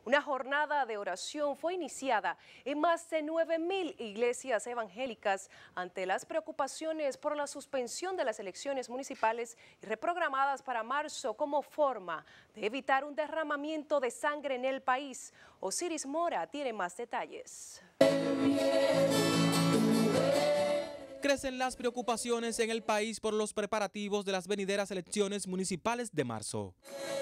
Una jornada de oración fue iniciada en más de 9.000 iglesias evangélicas ante las preocupaciones por la suspensión de las elecciones municipales y reprogramadas para marzo como forma de evitar un derramamiento de sangre en el país. Osiris Mora tiene más detalles. Crecen las preocupaciones en el país por los preparativos de las venideras elecciones municipales de marzo.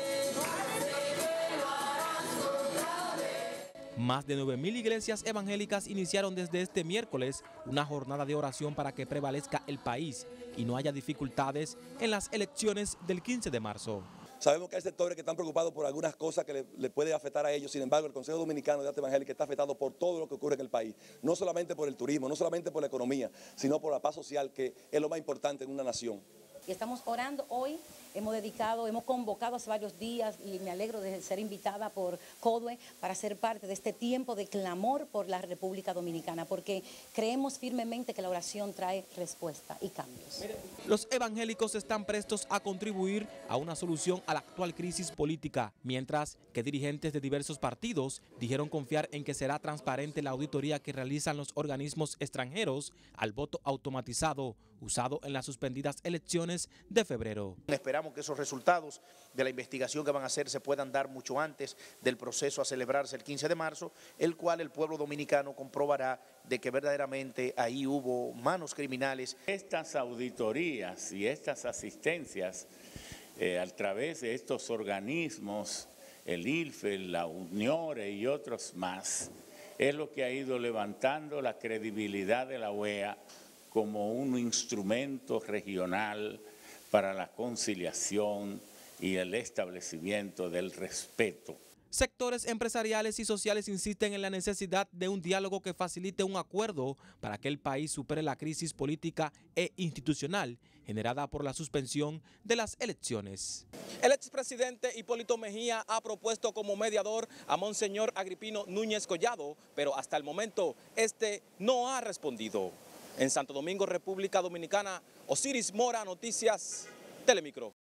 Más de 9.000 iglesias evangélicas iniciaron desde este miércoles una jornada de oración para que prevalezca el país y no haya dificultades en las elecciones del 15 de marzo. Sabemos que hay sectores que están preocupados por algunas cosas que le puede afectar a ellos. Sin embargo, el Consejo Dominicano de Arte Evangélica está afectado por todo lo que ocurre en el país. No solamente por el turismo, no solamente por la economía, sino por la paz social, que es lo más importante en una nación. Y estamos orando hoy, hemos convocado hace varios días y me alegro de ser invitada por CODUE para ser parte de este tiempo de clamor por la República Dominicana, porque creemos firmemente que la oración trae respuesta y cambios. Los evangélicos están prestos a contribuir a una solución a la actual crisis política, mientras que dirigentes de diversos partidos dijeron confiar en que será transparente la auditoría que realizan los organismos extranjeros al voto automatizado usado en las suspendidas elecciones de febrero. Esperamos que esos resultados de la investigación que van a hacer se puedan dar mucho antes del proceso a celebrarse el 15 de marzo, el cual el pueblo dominicano comprobará de que verdaderamente ahí hubo manos criminales. Estas auditorías y estas asistencias a través de estos organismos, el ILFE, la UNIORE y otros más, es lo que ha ido levantando la credibilidad de la OEA como un instrumento regional para la conciliación y el establecimiento del respeto. Sectores empresariales y sociales insisten en la necesidad de un diálogo que facilite un acuerdo para que el país supere la crisis política e institucional generada por la suspensión de las elecciones. El expresidente Hipólito Mejía ha propuesto como mediador a Monseñor Agripino Núñez Collado, pero hasta el momento este no ha respondido. En Santo Domingo, República Dominicana, Osiris Mora, Noticias Telemicro.